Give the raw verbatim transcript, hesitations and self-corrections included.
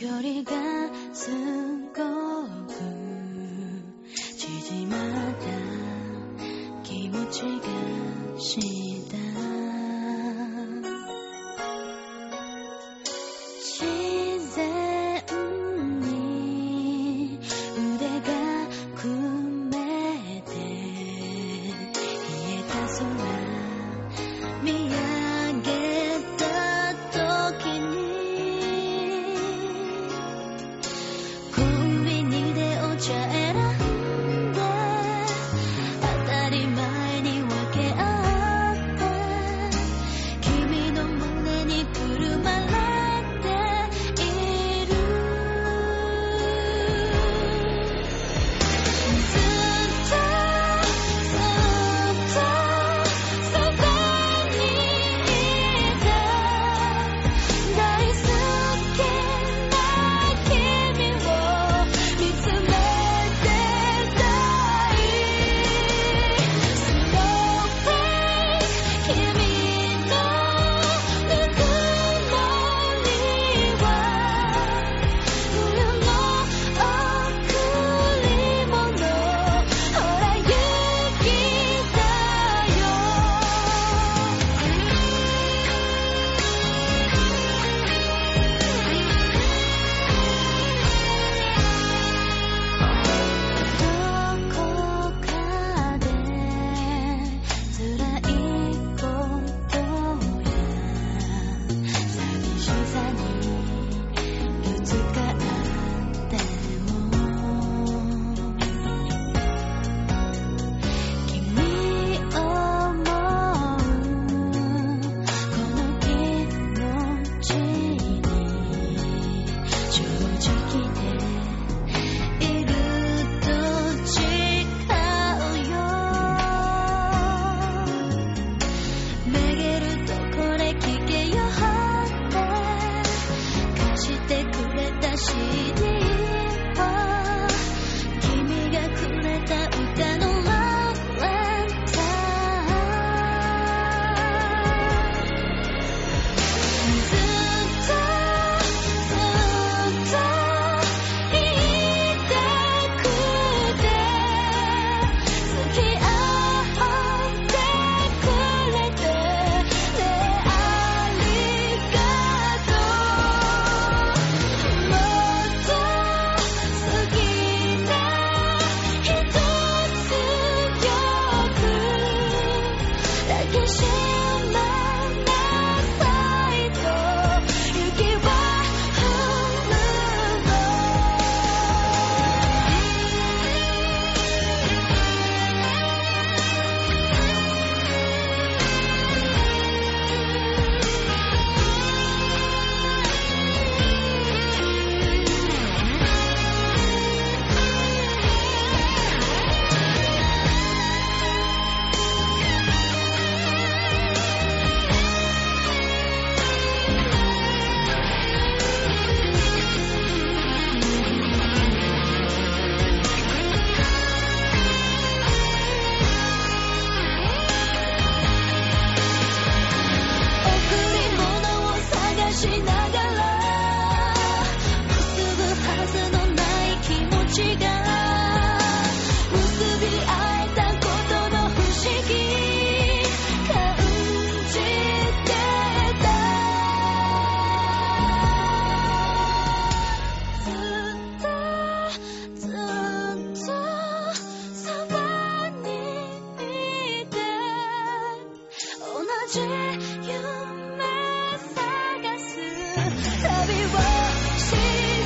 距離がすごく縮まった気持ちがした自然に腕が組めて冷えた空見上げた時にコンビニでお茶選んで当たり前に分け合って君の胸にくるまれているずっとずっとそばにいて大好きな君を見つめてたい Snowflake 君のぬくもりは冬の贈り物ほら雪だよどこかで辛いことや寂しさにぶつかっても君を思うこの気持ちに正直でいると違うよめげるとこれ聞けよって貸してくれた シーディー は君がくれた歌のラブレターずっとずっといてくて付き合ってくれてねありがとうもっと好きなひとつ曲抱きしめなさいと雪は降るの贈り物を探しながら結ぶはずのない気持ちが結び合えたことの不思議感じてたずっとずっとそばにいて同じ夢探す旅をし